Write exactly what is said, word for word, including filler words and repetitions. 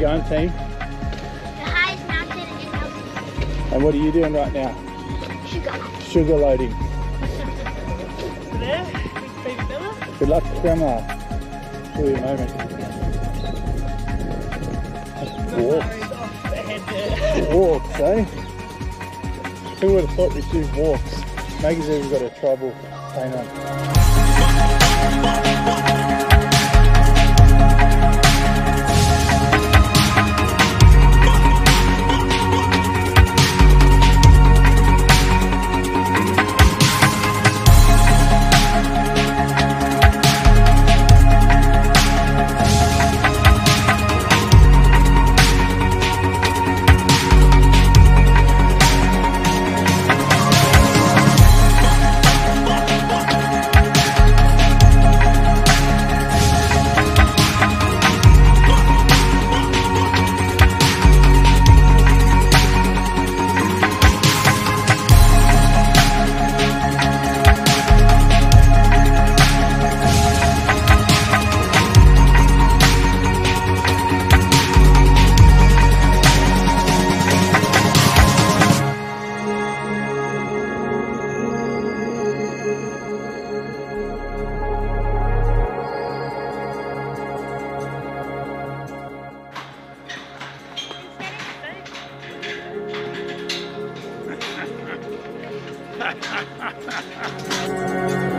going, team? The highest mountain in Melbourne. And what are you doing right now? Sugar. Sugar loading. There, baby Bella. Good luck, Grandma. See you in a moment. Walks. Off ahead there. Walks, eh? Who would have thought we'd do walks? Maggie's even got a tribal paint on. Ha ha ha ha ha!